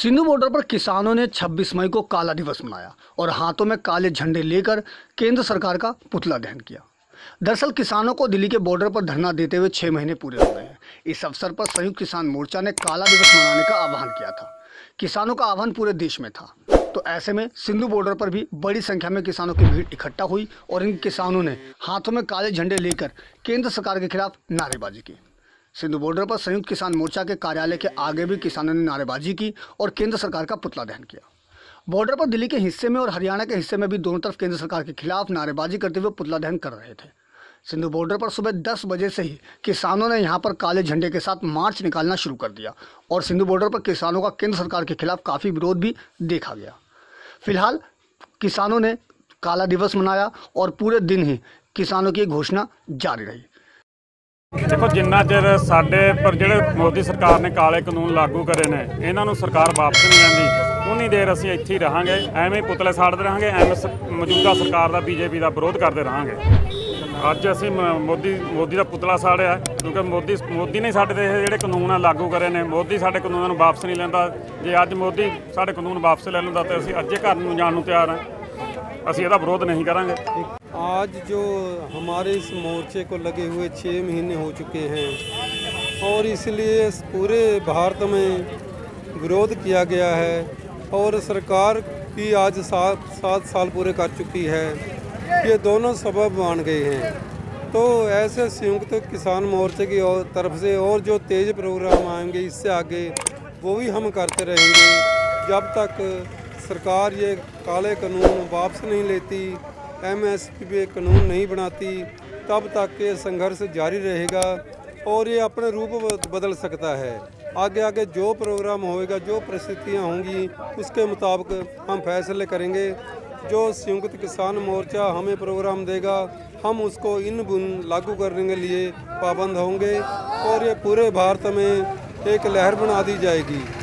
Sindhu border पर किसानों ने 26 मई को काला दिवस मनाया और हाथों में काले झंडे लेकर केंद्र सरकार का पुतला दहन किया। दरअसल किसानों को दिल्ली के बॉर्डर पर धरना देते हुए 6 महीने पूरे हो गए हैं। इस अवसर पर संयुक्त किसान मोर्चा ने काला दिवस मनाने का आह्वान किया था। किसानों का आह्वान पूरे देश में था, तो ऐसे में सिंधु बॉर्डर पर भी बड़ी संख्या में किसानों की भीड़ इकट्ठा हुई और इन किसानों ने हाथों में काले झंडे लेकर केंद्र सरकार के खिलाफ नारेबाजी की। सिंधु बॉर्डर पर संयुक्त किसान मोर्चा के कार्यालय के आगे भी किसानों ने नारेबाजी की और केंद्र सरकार का पुतला दहन किया। बॉर्डर पर दिल्ली के हिस्से में और हरियाणा के हिस्से में भी दोनों तरफ केंद्र सरकार के खिलाफ नारेबाजी करते हुए पुतला दहन कर रहे थे। सिंधु बॉर्डर पर सुबह 10 बजे से ही किसानों ने यहां पर काले झंडे के साथ मार्च निकालना शुरू कर दिया और सिंधु बॉर्डर पर किसानों का केंद्र सरकार के खिलाफ काफ़ी विरोध भी देखा गया। फिलहाल किसानों ने काला दिवस मनाया और पूरे दिन ही किसानों की घोषणा जारी रही। देखो, जिन्ना चिर साडे पर ਜਿਹੜੇ मोदी सरकार ने काले कानून लागू करे ने इन्हां नूं सरकार वापस नहीं लैंदी, उन्नी देर असीं इत्थे ही रहांगे, एवें पुतले साड़ते रहांगे, एवें मौजूदा सरकार दा बीजेपी दा विरोध करते रहांगे। अज असीं मोदी दा पुतला साड़िया क्योंकि मोदी ने साडे ते जिहड़े कानून लागू करे ने, मोदी साडे कानूनां नूं वापस नहीं लैंदा। जे अज मोदी साडे कानून वापस ले लैंदा तो असीं अज्जे घर नूं जाण नूं तैयार हां, असीं इहदा विरोध नहीं करांगे। आज जो हमारे इस मोर्चे को लगे हुए 6 महीने हो चुके हैं और इसलिए पूरे भारत में विरोध किया गया है और सरकार भी आज 7 साल पूरे कर चुकी है। ये दोनों सबब बन गए हैं। तो ऐसे संयुक्त किसान मोर्चे की तरफ से और जो तेज़ प्रोग्राम आएंगे इससे आगे वो भी हम करते रहेंगे जब तक सरकार ये काले कानून वापस नहीं लेती, MSP पे कानून नहीं बनाती, तब तक ये संघर्ष जारी रहेगा और ये अपने रूप बदल सकता है। आगे आगे जो प्रोग्राम होएगा, जो परिस्थितियाँ होंगी उसके मुताबिक हम फैसले करेंगे। जो संयुक्त किसान मोर्चा हमें प्रोग्राम देगा हम उसको इन बुन लागू करने के लिए पाबंद होंगे और ये पूरे भारत में एक लहर बना दी जाएगी।